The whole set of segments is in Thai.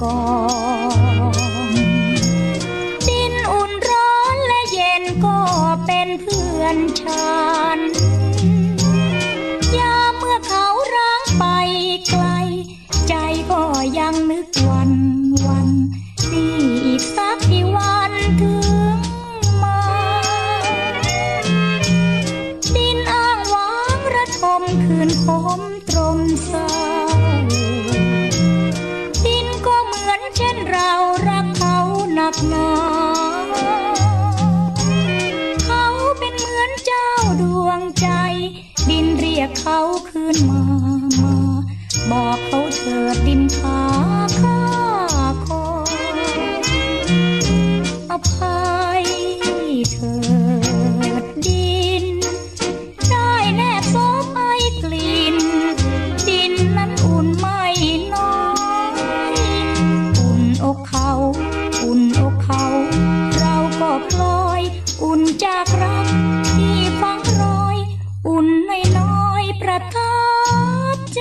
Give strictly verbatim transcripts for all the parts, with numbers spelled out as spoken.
อนดินอุ่นร้อนและเย็นก็เป็นเพื่อนฉันยามเมื่อเขาร้างไปไกลใจก็ยังนึกวันวันนี่อีกสักกี่วันถึงมาดินอ้างว้างระทมคืนคมตรมเศร้าดินก็เหมือนเช่นเรารักเขาหนักหนาเขาเป็นเหมือนเจ้าดวงใจดินเรียกเขาคืนมามาบอกเขาเถิดดินพาข้าคอยอภัยเถิดดินได้แนบซบไอกลิ่นดินนั้นอุ่นไม่น้อยอุ่นอกเขาอุ่นอกเขาเราก็พลอยอุ่นจากรักที่ฝังรอยอุ่นน้อยๆประทับใจ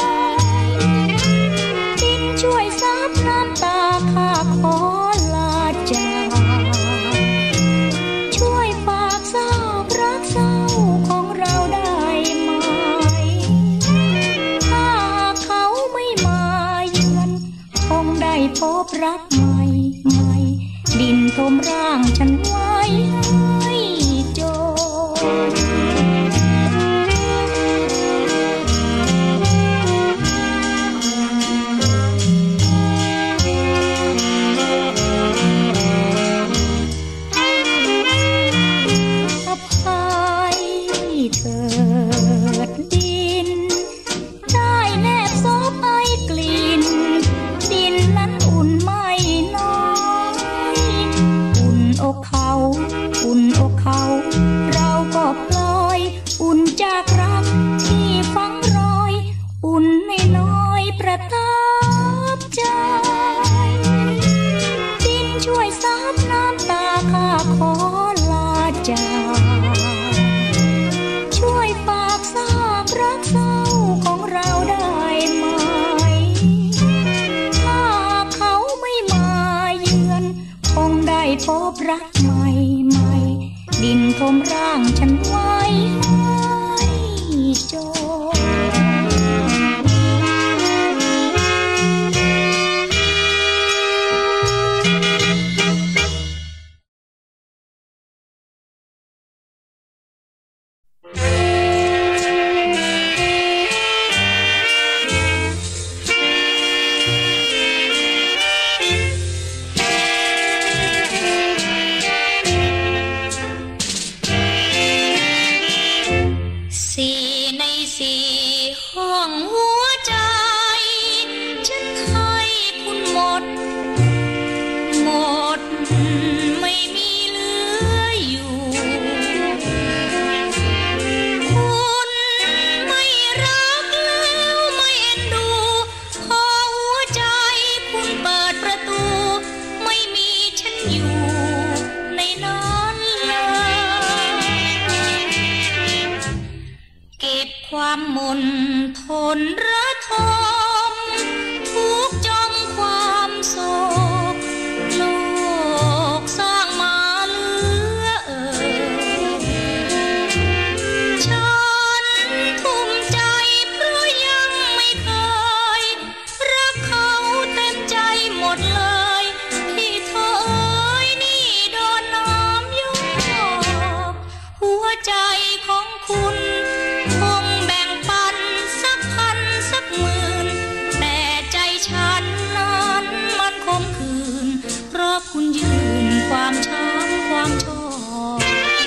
ดินช่วยซับน้ำตาข้าขอลาจากช่วยฝากซากรักเศร้าของเราได้ไหมถ้าเขาไม่มาเยือนคงได้พบรักใหม่ใหม่ดินทมร่างฉันไว้ให้จมเถิดดินได้แนบซบไอกลิ่นดินนั้นอุ่นไม่น้อยอุ่นอกเขาอุ่นอกเขาเราก็พลอยอุ่นจากรักที่ฝังรอยอุ่นน้อยๆประทับใจดินช่วยซับน้ำตาข้าขอลาจากช่วยฝากซากรักเศร้าของเราได้ไหมถ้าเขาไม่มาเยือนคงได้พบรักใหม่ใหม่ดินทมร่างฉันไว้ให้จมความมนทนระทมทุกจมความโศกโลกสร้างมาเหลือเอ่ยฉันทุ่มใจเพราะยังไม่เคยรักเขาเต็มใจหมดเลยที่เธอเอ่ยนี่โดนน้ำยอกหัวใจของคุณคุณยืนความช้ำความชอบ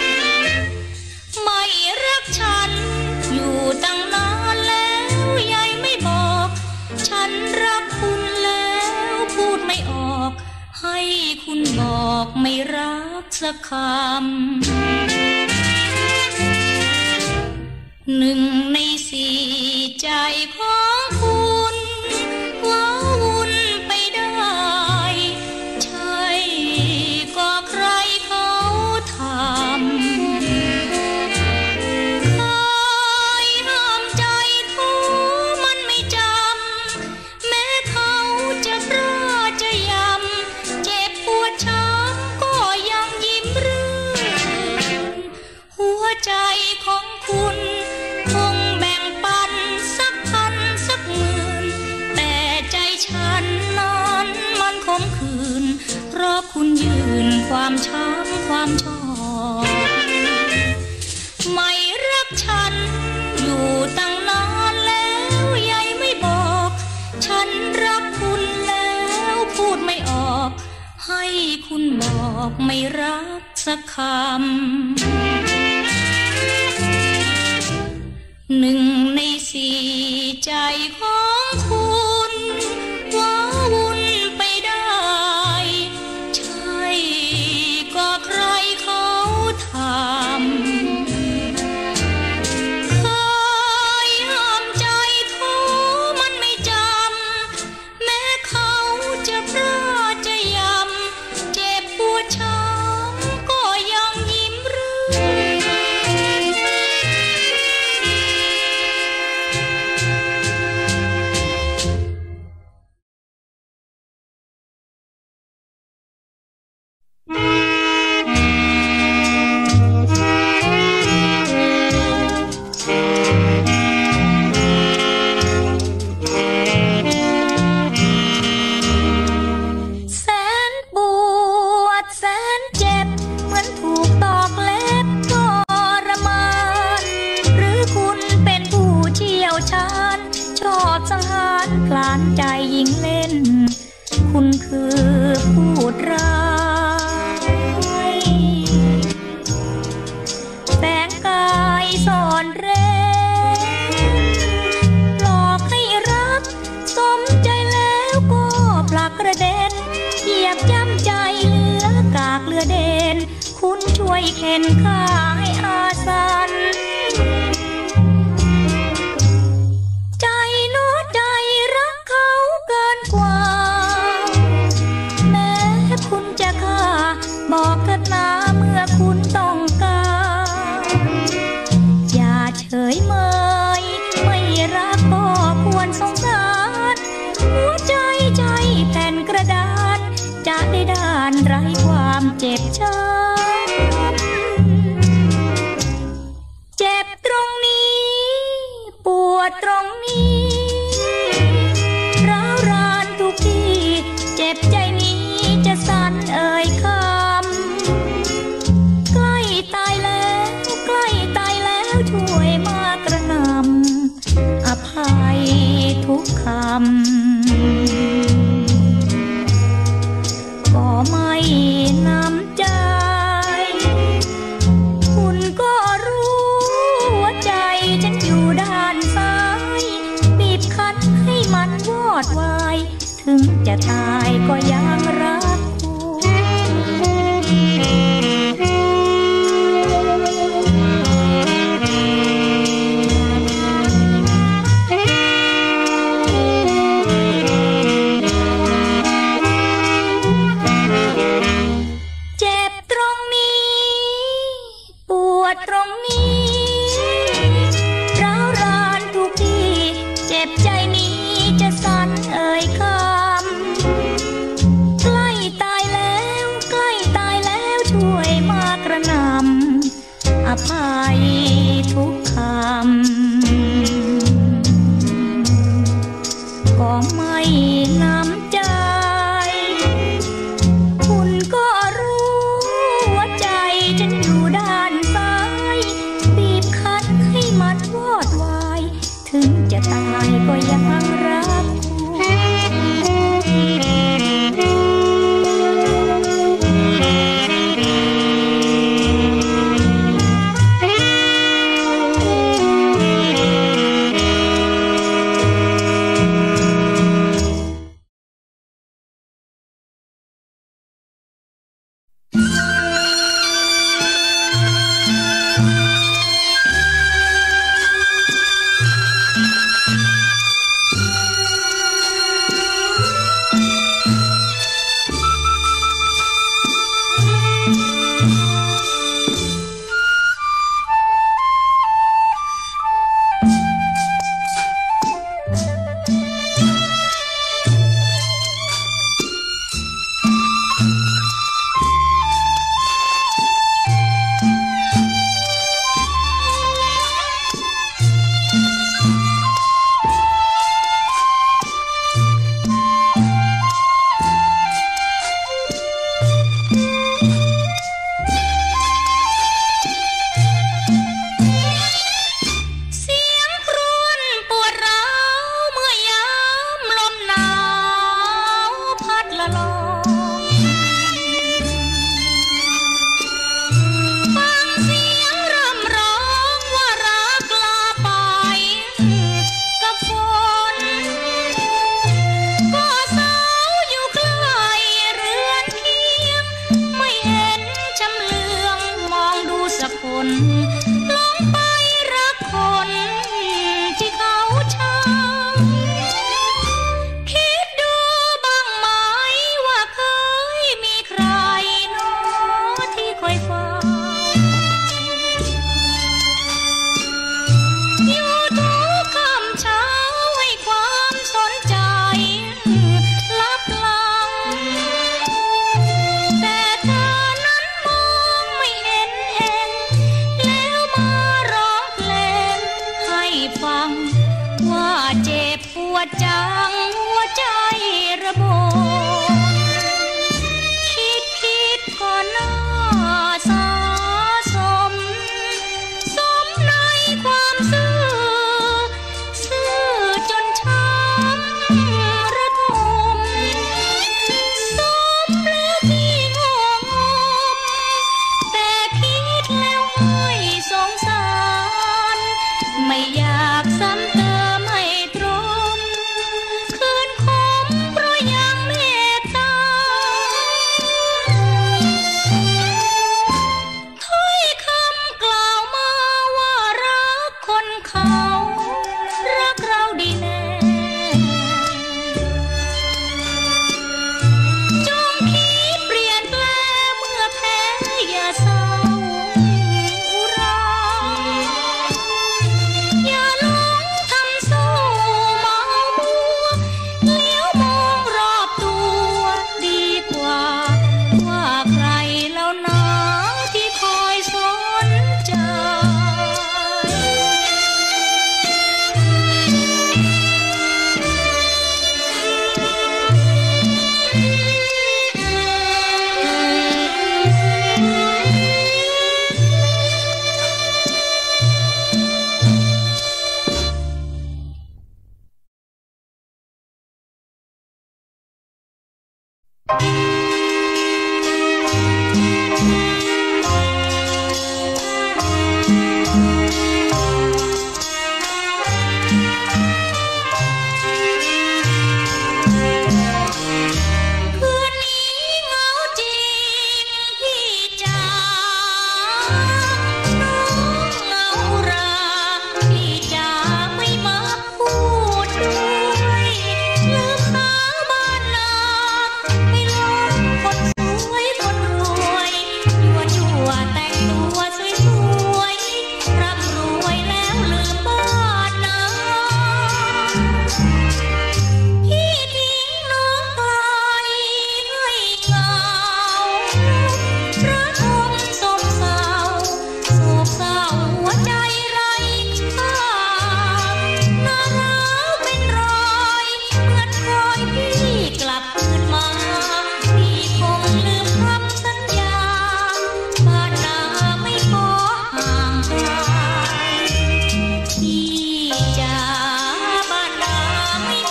ไม่รักฉันอยู่ตั้งนานแล้วยายไม่บอกฉันรักคุณแล้วพูดไม่ออกให้คุณบอกไม่รักสักคำหนึ่งในสี่ใจของคุณว้าวุ่นไปได้ก็ใครเขาทำเคยห้ามใจเขามันไม่จำแม้เขาจะร้ายความช้ำความชอบไม่รักฉันอยู่ตั้งนานแล้วยายไม่บอกฉันรักคุณแล้วพูดไม่ออกให้คุณบอกไม่รักสักคำหนึ่งในสี่ใจของคุณว้าวุ่นไปได้ใช่ก็ใครเขาทำเคยห้ามใจเขามันไม่จำแม้เขาจะพลาดจะยำเจ็บปวดช้ำก็ยังยิ้มรื่นพลานใจยิงเล่นคุณคือพูดร้ายแฝงกายซ่อนเร้นหลอกให้รักสมใจแล้วก็ผลักกระเด็นเหยียบย่ำใจเหลือกากเหลือเด่นคุณช่วยเข็นข้าให้อาสันบอกเถิดนะเมื่อคุณต้องการอย่าเฉยเมยไม่รักก็ควรสงสารหัวใจใจแผ่นกระดานจะได้ด้านไร้ความเจ็บช้ำเจ็บตรงนี้ปวดตรงนี้ร้าวรานทุกทีเจ็บใจนี้จะสั่นเอ่ยคำตายแล้วใกล้ตายแล้วช่วยมากระหน่ำอภัยทุกคำก็ไม่น้ำใจคุณก็รู้หัวใจฉันอยู่ด้านซ้ายบีบคั้นให้มันวอดวายถึงจะตายก็ยังรักตรงนี้ร้าวรานทุกทีเจ็บใจนี้จะสั่นเอ่ยคำใกล้ตายแล้วใกล้ตายแล้วช่วยมากระหน่ำอภัยทุกคำก็ไม่น้ำใจคุณก็รู้หัวใจฉันอยู่ด้านบีบคั้นให้มันวอดวายถึงจะตายก็ยังรักบปวดจังหัวใจระบมคิดคิดก่อนหน้าสาสมสมในความซื่อซื่อจนช้ำระทมสมแล้วที่งงแต่คิดแล้วให้สงสารไม่อยากซ้ำเติมให้ตรมคืนคมเพราะยังเมตตาถ้อยคำกล่าวมาว่ารักคนเขารักเราดีแน่จงคิดเปลี่ยนแปลงเมื่อแพ้อย่าเศร้าอุราอย่าหลงทำสู้เมามัวเลี้ยวมองรอบตัวดีกว่าว่าใครแล้วนะที่คอยสนใจคืนนี้เหงาจริงพี่จ๋าน้องเหงาราพี่จ๋าไม่มาพูดด้วยลืมตาบ้านนาไปลงคนสวยคนรวยยั่วยั่วแต่งตัวสวยสวยร่ำรวยแล้วลืมบ้านนาพี่ทิ้งน้องไปให้เหงาระทมโศกเศร้าโศกเศร้าหัวใจไร้ค่าหน้าร้าวเป็นรอยเหมือนรอยพี่กลับคืนมาพี่คงลืมคำสัญญาบ้านนาไม่ขอห่างไกลพี่จ๋าบ้านนาไม่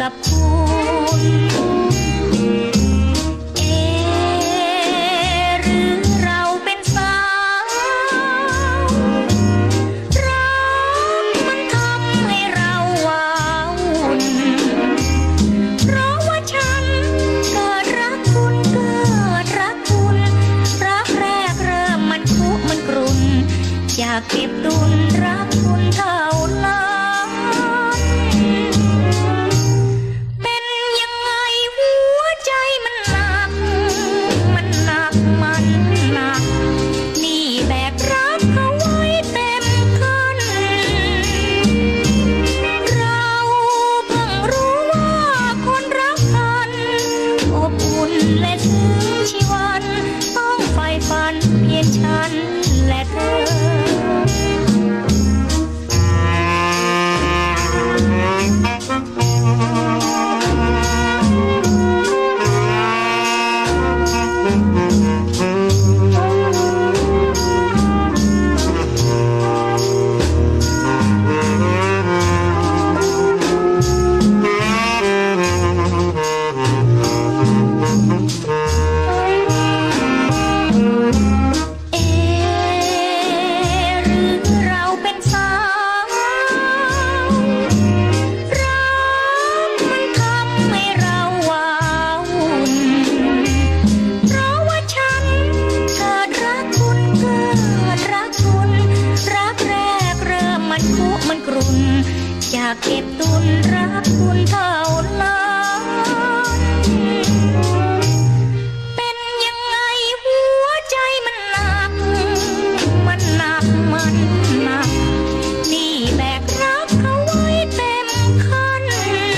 กับคุณเอหรือเราเป็นสาวรักมันทำให้เราว้าวุ่นเพราะว่าฉันเกิดรักคุณเกิดรักคุณรักแรกเริ่มมันคุมันกรุ่นอยากเก็บตุนรักคุณเท่านั้นเป็นยังไงหัวใจมันหนักมันหนักมันหนักนี่แบกรักเขาไว้เต็มคันเราเพิ่งรู้ว่าคนรักกันอบอุ่นและถึงชีวันต้องใฝ่ฝันเพียงฉันและเธออยากเก็บตุนรักคุณเท่านั้นเป็นยังไงหัวใจมันหนักมันหนักมันหนักนี่แบกรักเขาไว้เต็มคัน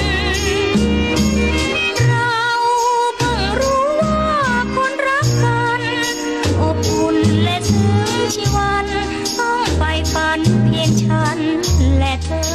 เราเพิ่งรู้ว่าคนรักกันอบอุ่นและถึงชีวันต้องใฝ่ฝันเพียงฉันและเธอ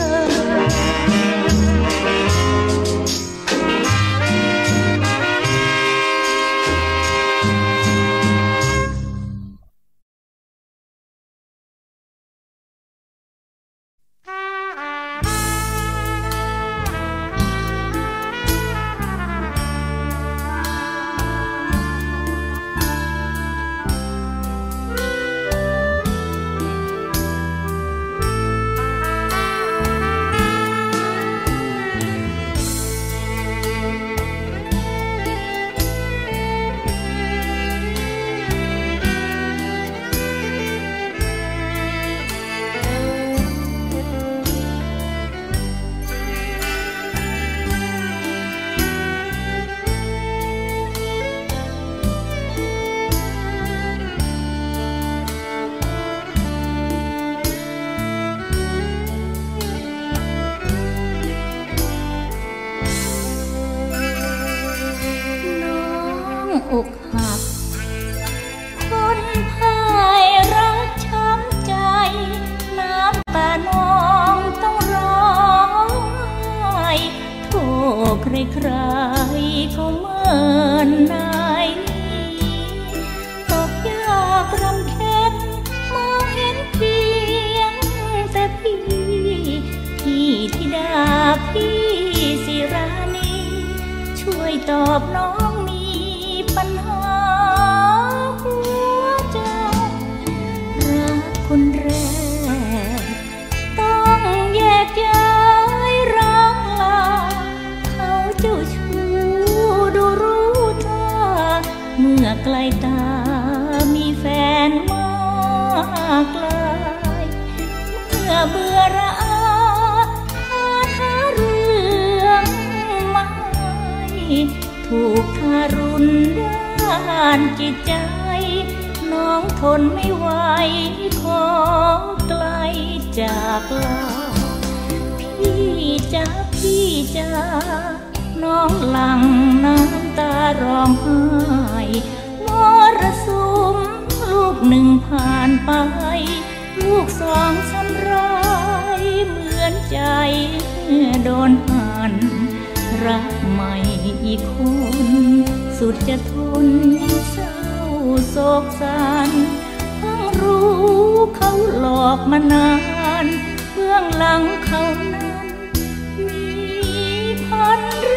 อกหักคนพ่ายรักช้ำใจน้ำตาน้องต้องร้องไห้โทษใครๆก็เหมือนนายตกยากรำเค็ญมองเห็นเพียงแต่พี่พี่ธิดาพี่ศิรานีช่วยตอบน้องปัญหาหัวใจรักคนแรกต้องแยกย้ายร้างลาเขาเจ้าชู้ดูรู้ท่าเมื่อไกลตามีแฟนมากลายเมื่อเบื่อระอาหาหาเรื่องไม่ถูกทารุณด้านจิตใจน้องทนไม่ไหวขอไกลจากลาพี่จ๋าพี่จ๋าน้องหลั่งน้ำตาร้องไห้มรสุมลูกหนึ่งผ่านไปลูกสองช้ำร้ายเหมือนใจโดนหั่นรักใหม่อีกคนสุดจะทนเศร้าโศกสันเพิ่งรู้เขาหลอกมานานเบื้องหลังเขานั้นมีพัน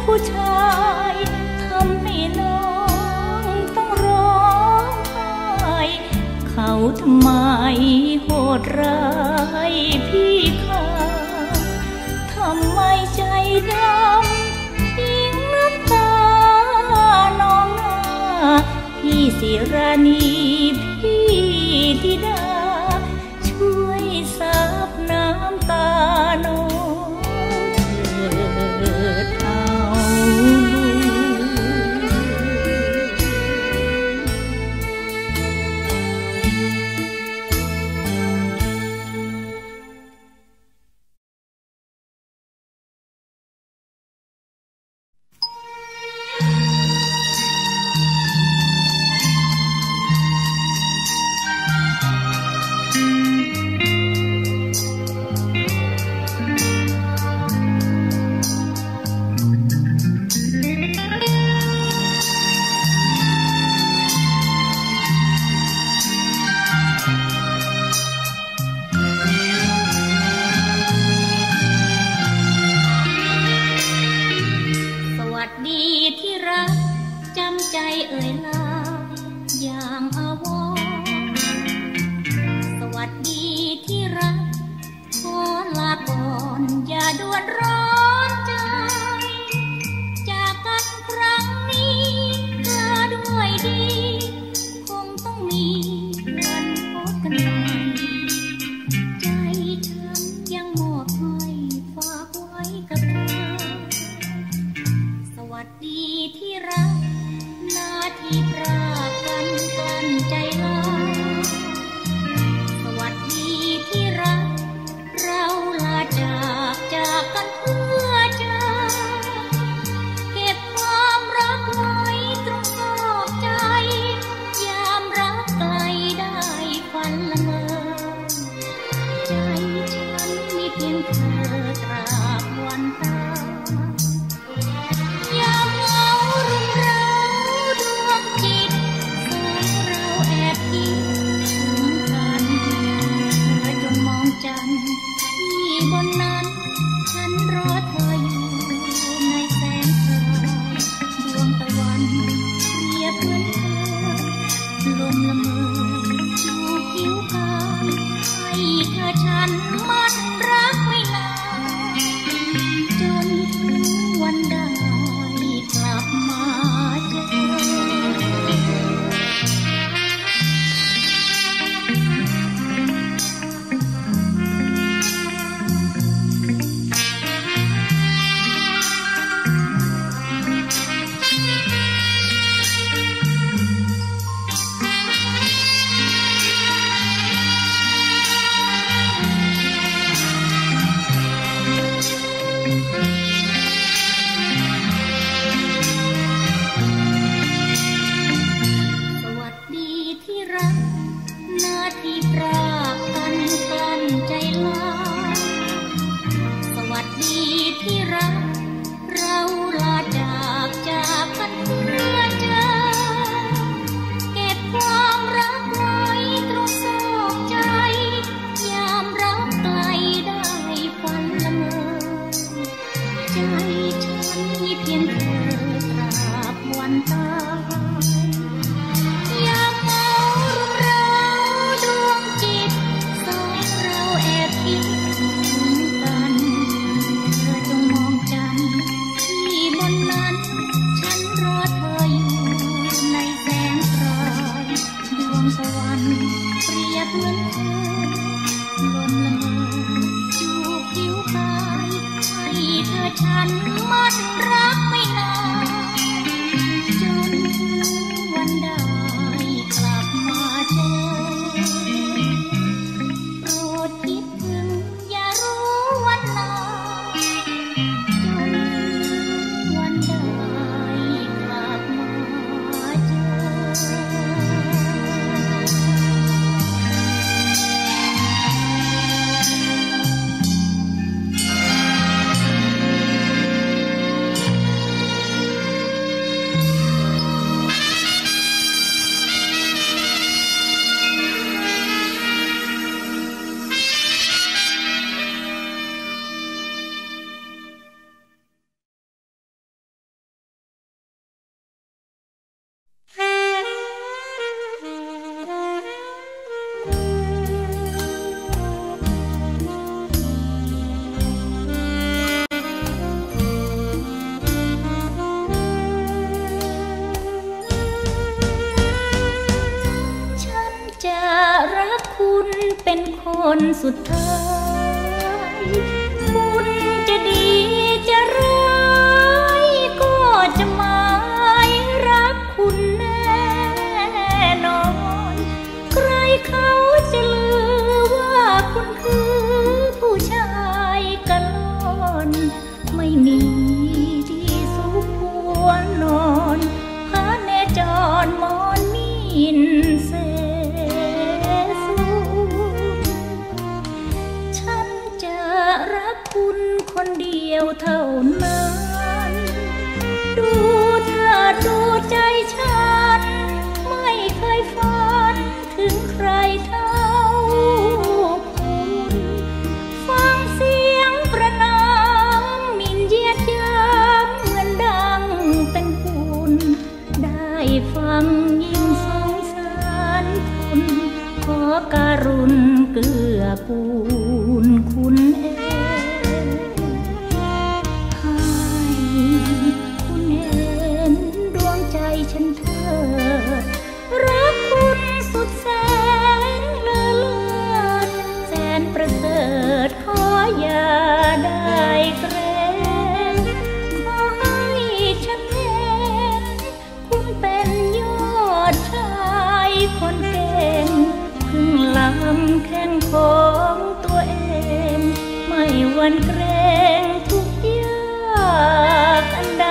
ผู้ชายทำให้น้องต้องร้องไห้เขาทำไมโหดร้ายพี่ข้าทำไมใจดำทิ้งน้ำตาน้องหน้าพี่ศิรานีพี่ธิดาช่วยซับน้ำตาน้องเถิดเอาเป็นคนสุดท้ายคุณจะดีจะร้ายก็จะไม่รักคุณแน่นอนใครเขาจะลือว่าคุณคือผู้ชายกะล่อนไม่มีที่สุขควรนอนพระเนจรมอนมินเสสูฉันจะรักคุณคนเดียวเท่านั้นดูเธอดูใจฉันไม่เคยฝันถึงใครเท่าคุณฟังเสียงประนามหมิ่นเหยียดหยามเหมือนดังเป็นหุ่นได้ฟังยิ่งสงสารคุณขอการุณเกื้อกูลคุณเองให้คุณเห็นดวงใจฉันเถิดรักคุณสุดแสนเลิศแสนประเสริฐขออย่าได้เกรงขอให้ฉันเห็นคุณเป็นยอดชายคนเก่งพึ่งลำแข้งของตัวเองไม่หวั่นเกรงทุกยากอันใด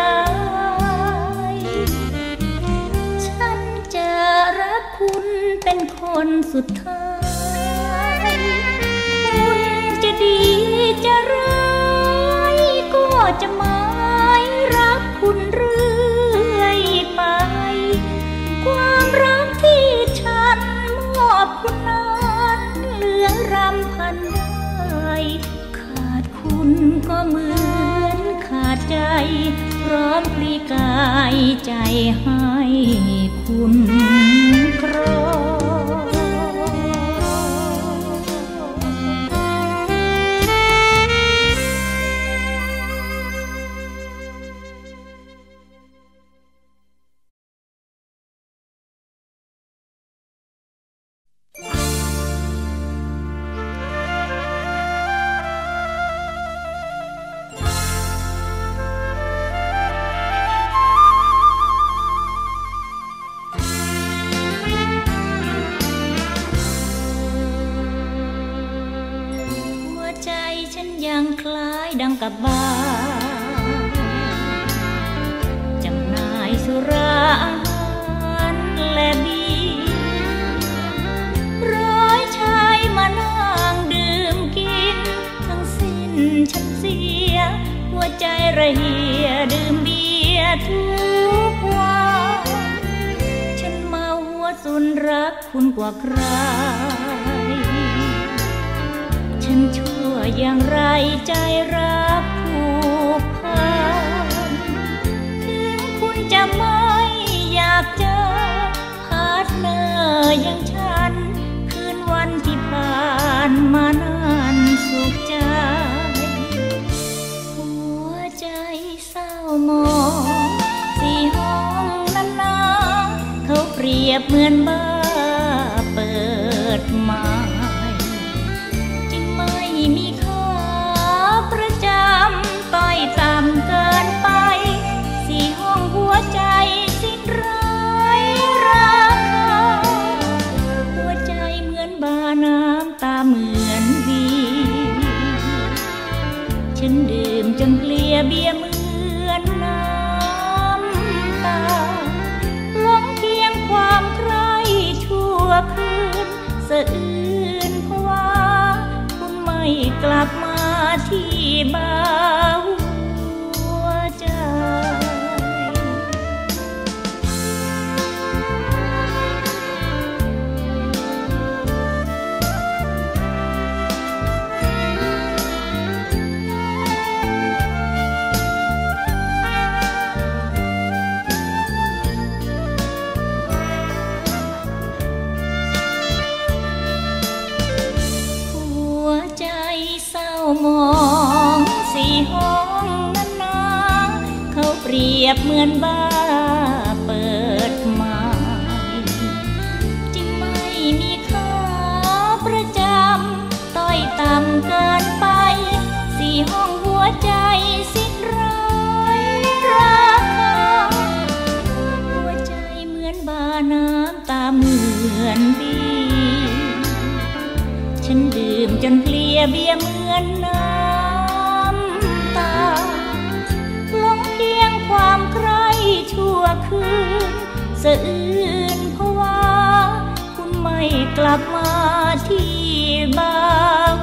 ฉันจะรักคุณเป็นคนสุดท้ายคุณจะดีจะร้ายก็จะไม่รักคุณเรื่อยไปความรักที่ฉันมอบคุณนั้นเหลือรำพันได้ขาดคุณก็เหมือนขาดใจพร้อมพลีกายใจให้คุณครองยังคล้ายดังกับบาร์จำหน่ายสุราอาหารและเบียร์ร้อยชายมานั่งดื่มกินทั้งสิ้นฉันเสียหัวใจระเหียดื่มเบียร์ทุกวันฉันเมาหัวสุนรักคุณกว่าใครฉันชั่วอย่างไรใจรักผูกพันถึงคุณจะไม่อยากเจอพาร์ทเนอร์อย่างฉันคืนวันที่ผ่านมานานสุขใจหัวใจเศร้าหมองสี่ห้องนั้นนาเขาเปรียบเหมือนบ้าเปิดมามีค่าประจำต้อยต่ำเกินไปสี่ห้องหัวใจสิ้นไร้ราคาหัวใจเหมือนบาน้ำตาเหมือนวีฉันดื่มจนเกลียเบียเหมือนน้ำตาหลงเพียงความใคร่ชั่วคืนสะอื้นภาวะไม่กลับมาที่บ้านหัวใจมองสี่ห้องนั้นนาเขาเปรียบเหมือนบ้าเปิดมาจึงไม่มีค่าประจำอนบีฉันดื่มจนเพลียเบียเหมือนน้ำตาลงเพียงความใคร่ชั่วคืนสะอื้นเพราะว่าคุณไม่กลับมาที่บ้าน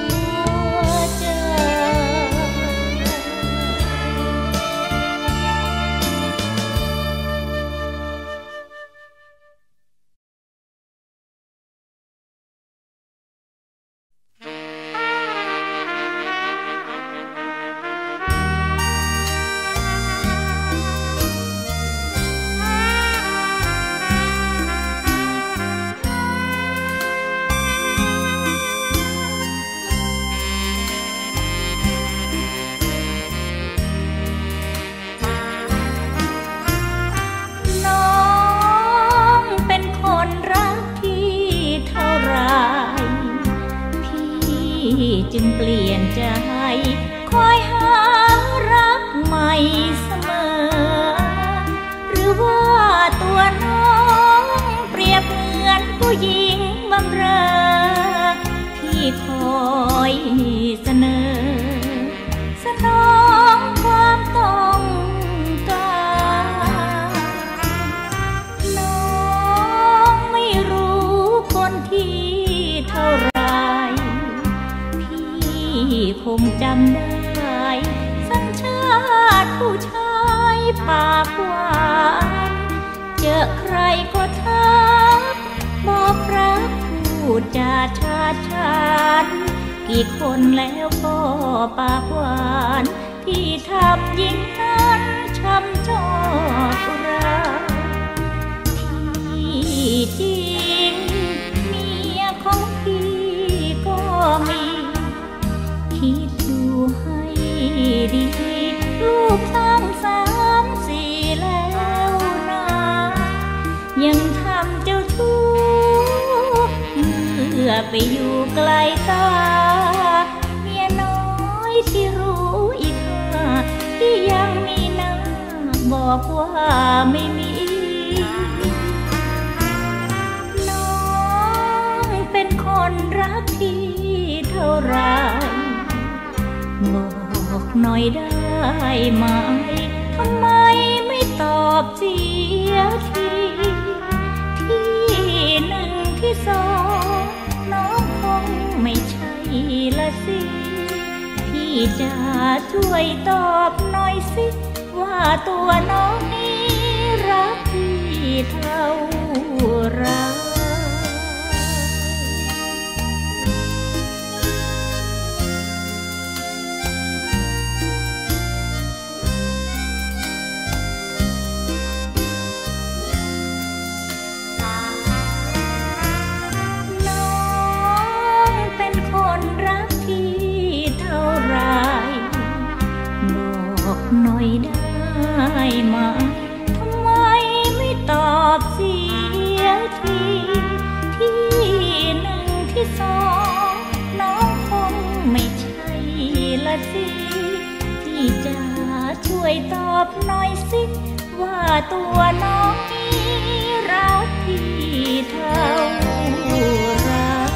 จึงเปลี่ยนใจคอยหารักใหม่เสมอหรือว่าตัวน้องเปรียบเหมือนผู้หญิงบำเรอที่คอยเสนอสนองความต้องการน้องไม่รู้คนที่เท่าไรคงจำได้สัญชาติผู้ชายปากหวานเจอใครก็ทักบอกรักพูดจาชาชานกี่คนแล้วก็ปากหวานที่ทำยิ่งนั้นช้ำจอดเราที่จริงเมียของพี่ก็มีคิดดูให้ดีลูกตั้งสามสี่แล้วนะยังทำเจ้าชู้เมื่อไปอยู่ไกลตาเมียน้อยที่รู้อีกค่ะที่ยังมีหน้าบอกว่าไม่มีน้องเป็นคนรักพี่เท่าไรบอกหน่อยได้ไหมทำไมไม่ตอบเสียทีที่หนึ่งที่สองน้องคงไม่ใช่ละสิพี่จะช่วยตอบหน่อยสิว่าตัวน้องนี้รักพี่เท่าไรหน่อยได้ไหมทำไมไม่ตอบเสียทีที่หนึ่งที่สองน้องคงไม่ใช่ละสิที่จะช่วยตอบหน่อยสิว่าตัวน้องนี้รักพี่เท่าไร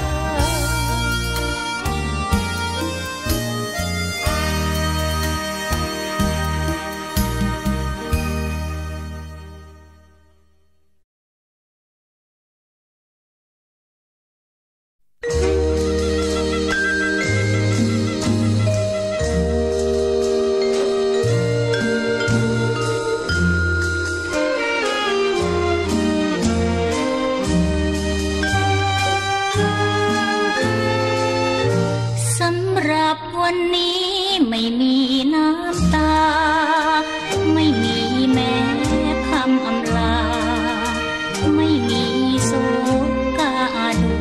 วันนี้ไม่มีน้ำตาไม่มีแม้คำอำลาไม่มีโศกาดู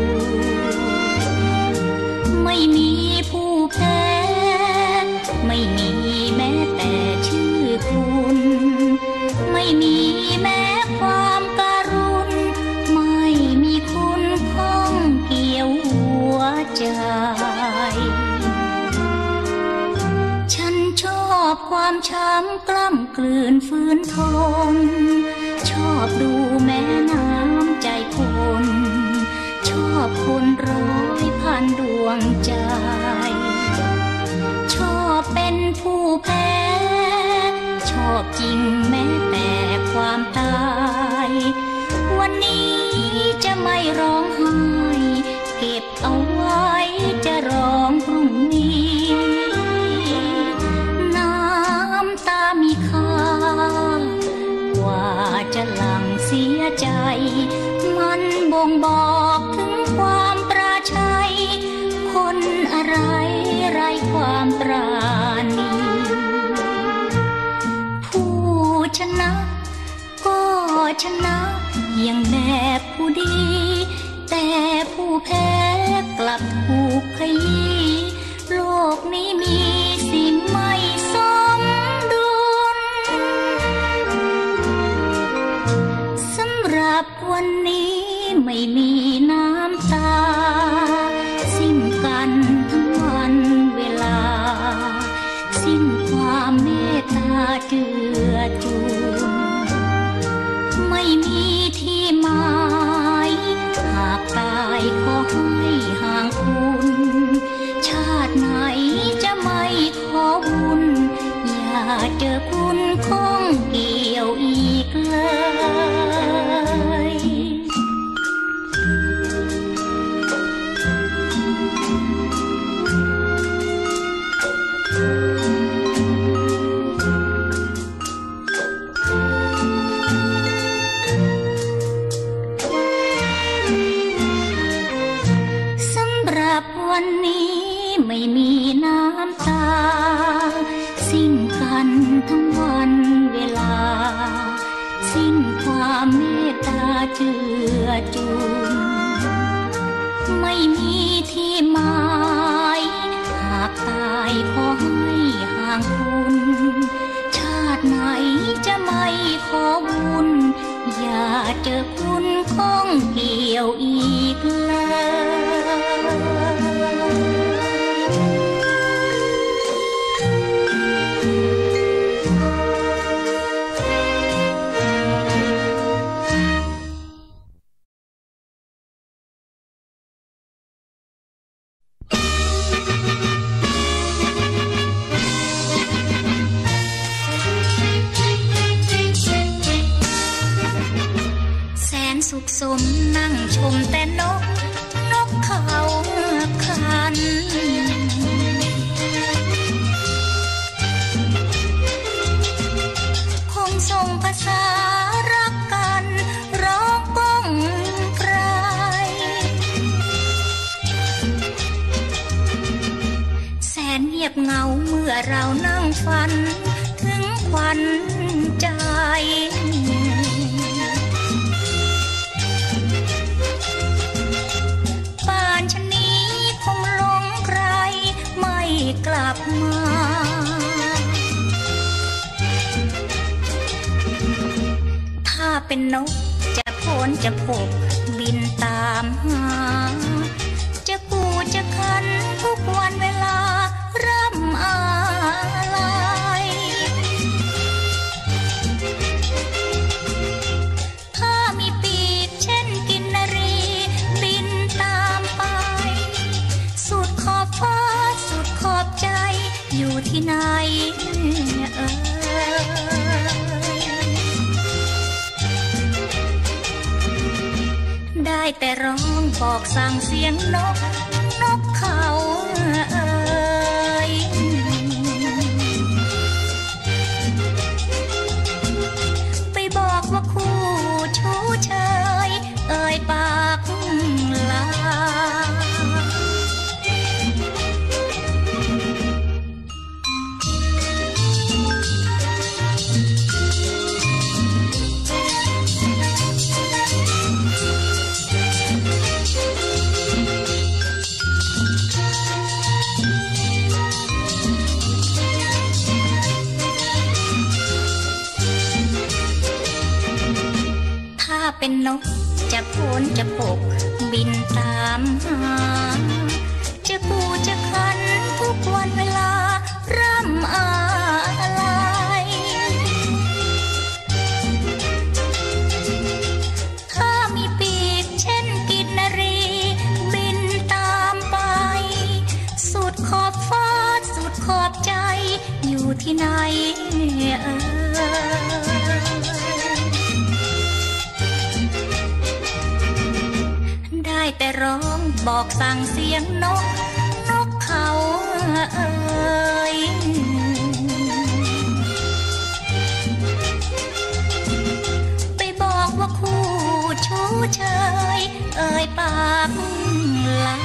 ไม่มีผู้แพ้ไม่มีแม้แต่ชื่อคุณไม่มีแม้ความการุณไม่มีคุณข้องเกี่ยวหัวใจความช้ำกล้ำกลืนฝืนทนชอบดูแม่น้ำใจคนอบคนร้อยพันดวงใจชอบเป็นผู้แพ้ชอบจริงแม้แต่ความตายวันนี้จะไม่ร้องไห้เก็บเอาไว้จะร้องพรุ่งนี้น้ำตามีค่ากว่าจะหลั่งเสียใจมันบ่งบอกถึงความปราชัยคนอะไรไร้ความปราณีผู้ชนะก็ชนะอย่างแบบผู้ดีแต่ผู้แพ้กลับถูกขยี้โลกนี้มีสิ่งไม่สมดุลสำหรับวันนี้ไม่มีน้ำตาสิ้นกันทั้งวันเวลาสิ้นความเมตตาเจือจุนไม่มีที่หมายหากตายขอให้ห่างคุณชาติไหนจะไม่ขอบุญอย่าเจอคุณคงเกี่ยวอีกเลยวันนี้ไม่มีน้ำตาสิ้นกันทั้งวันเวลาสิ้นความเมตตาเจือจุนไม่มีที่หมายหากตายขอให้ห่างคุณชาติไหนจะไม่ขอบุญอย่าเจอคุณคงเกี่ยวอีกเลยสุขสมนั่งชมแต่นกนกเขาคันคงส่งภาษารักกันร้องก้องไกรแสนเงียบเหงาเมื่อเรานั่งฝันถึงควันใจกลับมาถ้าเป็นนกจะโผนจะพบบินตามหาจะกูจะคันทุกวันเวลาร่ำอาลัยถ้ามีปีกเช่นกินนรีบินตามไปสุดขอบฟ้าขอบใจอยู่ที่ไหนเอ่ยได้แต่ร้องบอกสั่งเสียงนกนกเขาเอ่ยไปบอกว่าคู่ชู้เชยเอ่ยปากลาเป็นนกจะโผนจะปกบินตามหาจะกูจะคันทุกวันเวลาร่ำอาลัยถ้ามีปีกเช่นกินนรีร้องบอกสั่งเสียงนกนกเขาเอ่ยไปบอกว่าคู่ชู้เชยเอ่ยปากลา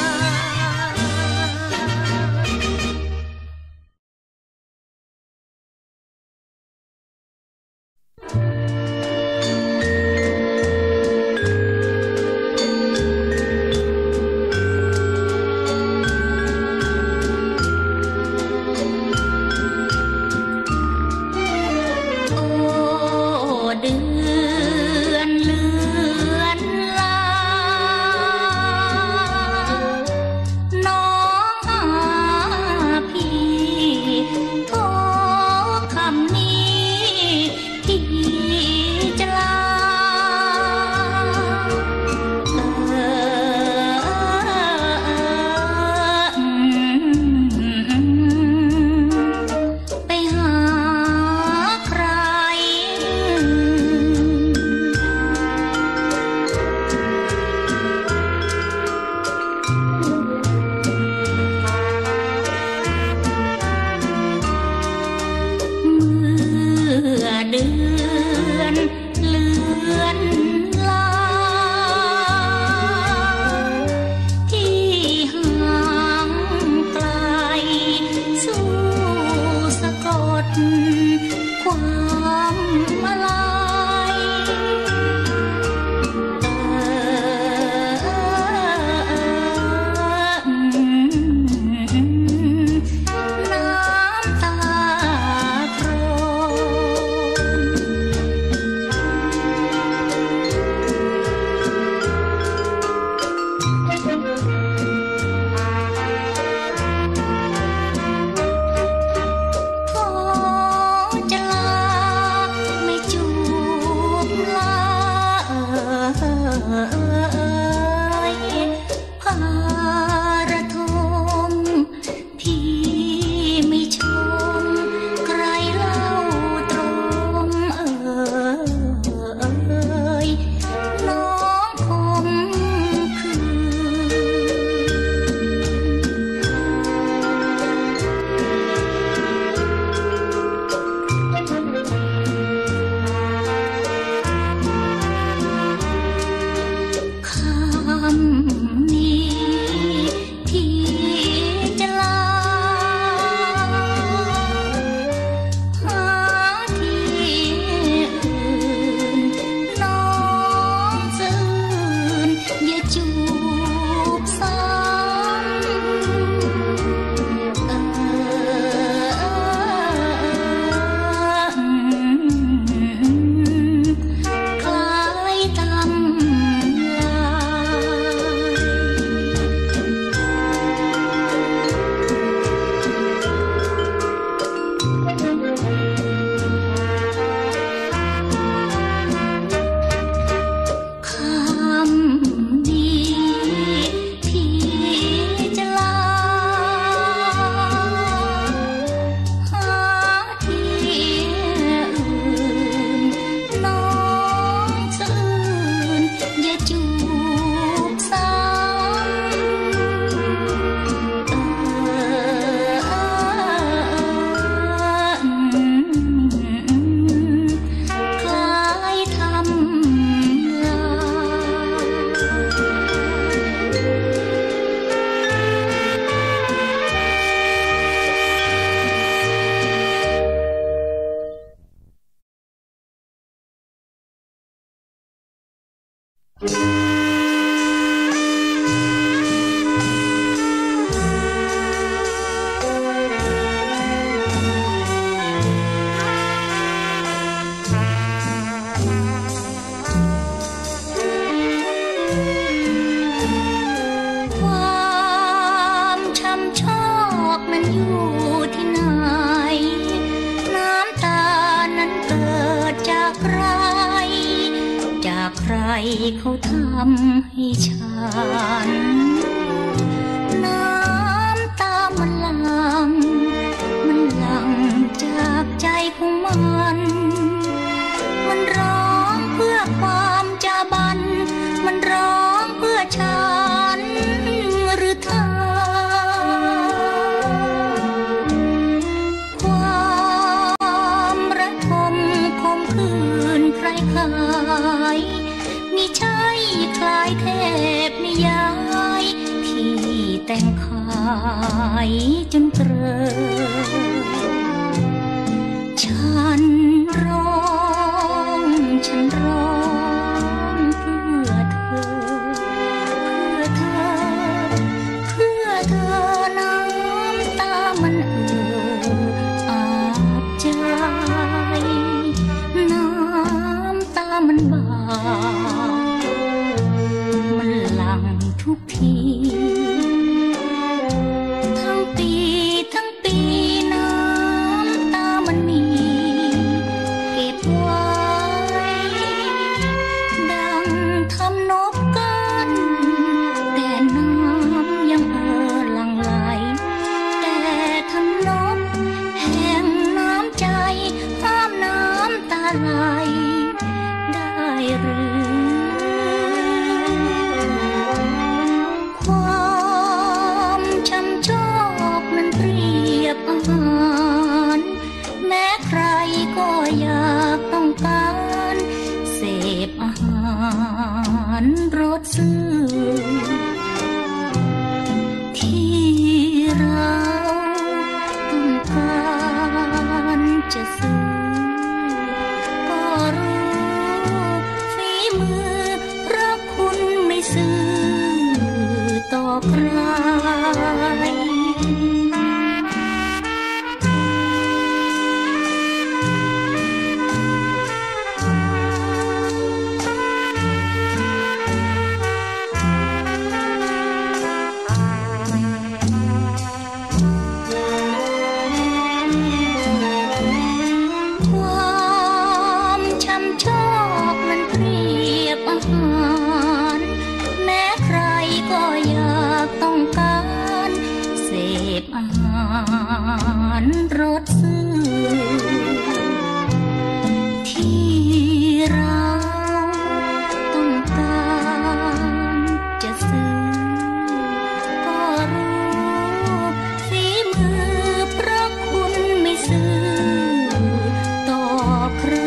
เขาทำให้ฉันน้ำตามันหลั่งมันหลั่งจากใจของมันมันร้องเพื่อความจาบันมันร้องเพื่อชาายมิใช่คล้ายเทพนิยายที่แต่งขายจนเกลินฉันร้องฉันร้องเพื่อเธอเพื่อเธอเพื่อเธอน้ำตามันเอ่ออาบใจน้ำตามันบาดมันหลั่งทุกทีทั้งปีทั้งปีน้ำตามันมีเก็บไว้ดังทำนบกันแต่น้ำยังเอ่อหลั่งไหลแต่ทำนบแห่งน้ำใจห้ามน้ำตาไหลได้หรือความช้ำชอกนั้นเปรียบอาหารแม้ใครก็อยากต้องการเสพอาหารรสซื่อที่เราต้องการจะซื้อก็รู้ฝีมือเพราะคุณไม่ซื่อต่อใครความช้ำชอกมันเปรียบอาหารแม้ใครก็อยากต้องการเสพอาหารรสซื่อที่เราต้องการจะซื้อก็รู้ฝีมือเพราะคุณไม่ซื่อต่อใคร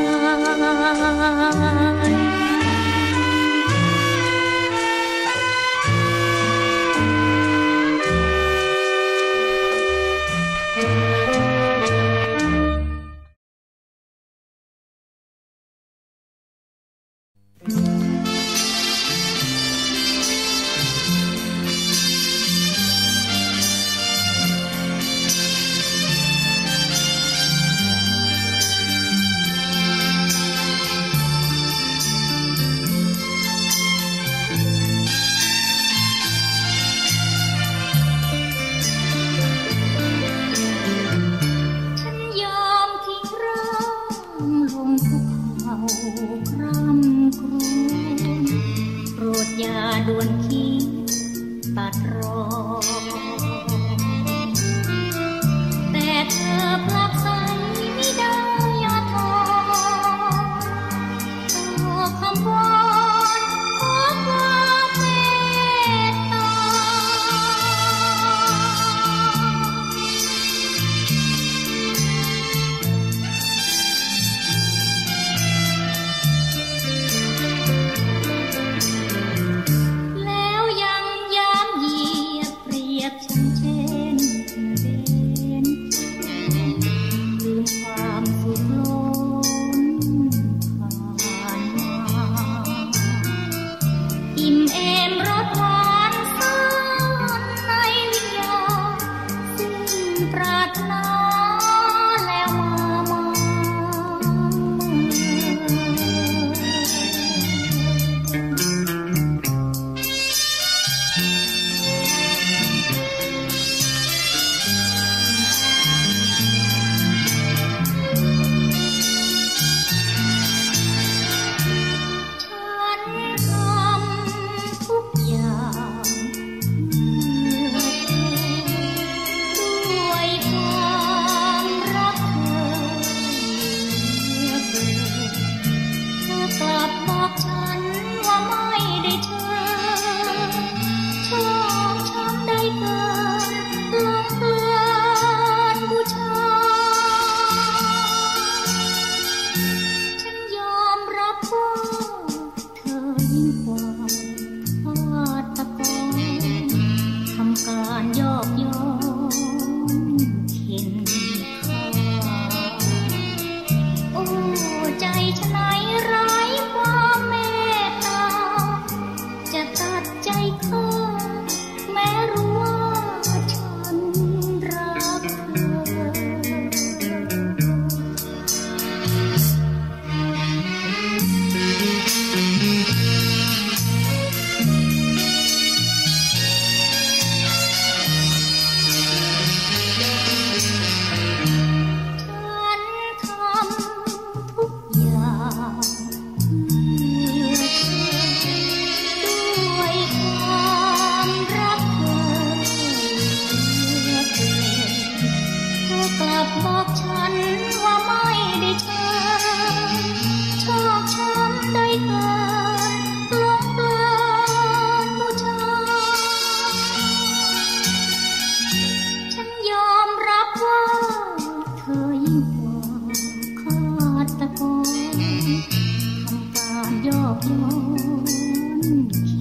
ยิ่งกว่าฆาตกรทำการยอกย้อนเข็นฆ่าโอ้ใจฉะไหนไร้ความเมตตาจะตัดใจฆ่าแม้รู้ว่าฉันรักเธอบอกฉันว่าไม่ได้เธอชอบฉันได้เกินหลงเพลินบูชาฉันยอมรับว่าเธอยิ่งกว่าฆาตกรทำการยอกย้อน